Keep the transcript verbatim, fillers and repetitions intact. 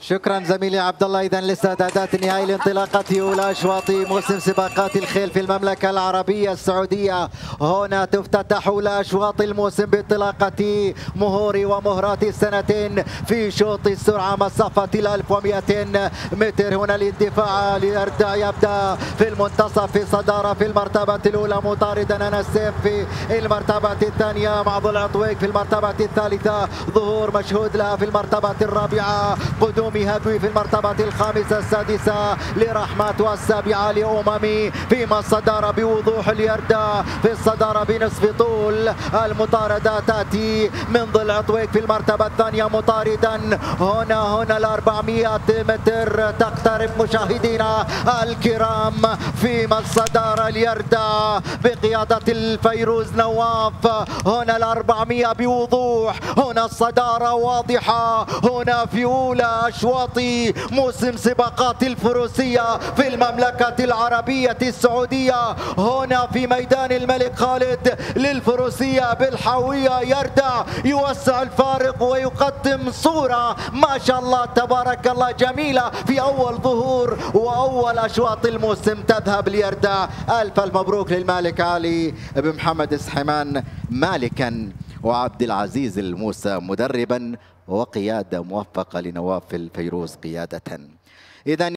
شكرا زميلي عبد الله. اذا الاستعدادات النهائيه لانطلاقه اولى اشواط موسم سباقات الخيل في المملكه العربيه السعوديه. هنا تفتتح اولى اشواط الموسم بانطلاقه مهور ومهرات السنتين في شوط السرعه مسافه ال ألف ومئتين متر. هنا الاندفاع ليردع يبدا في المنتصف في صداره في المرتبه الاولى مطاردا انس سيف في المرتبه الثانيه مع ضلع عطويق في المرتبه الثالثه. ظهور مشهود لها في المرتبه الرابعه. قدوم هدوي في المرتبة الخامسة السادسة لرحمة والسابعة لأممي. فيما الصدارة بوضوح اليردة في الصدارة بنصف طول. المطاردة تأتي من ضلع عطويق في المرتبة الثانية مطاردا هنا هنا ال أربعمئة متر تقترب مشاهدينا الكرام. فيما الصدارة اليردة بقيادة الفيروز نواف. هنا ال أربعمئة بوضوح. هنا الصدارة واضحة. هنا في أولى أشواط موسم سباقات الفروسية في المملكة العربية السعودية. هنا في ميدان الملك خالد للفروسية بالحاوية يردع يوسع الفارق ويقدم صورة ما شاء الله تبارك الله جميلة في أول ظهور وأول أشواط الموسم. تذهب ليردع. ألف المبروك للمالك علي بن محمد السحيمان مالكا وعبد العزيز الموسى مدربا وقيادة موفقة لنواف الفيروز قيادة. إذا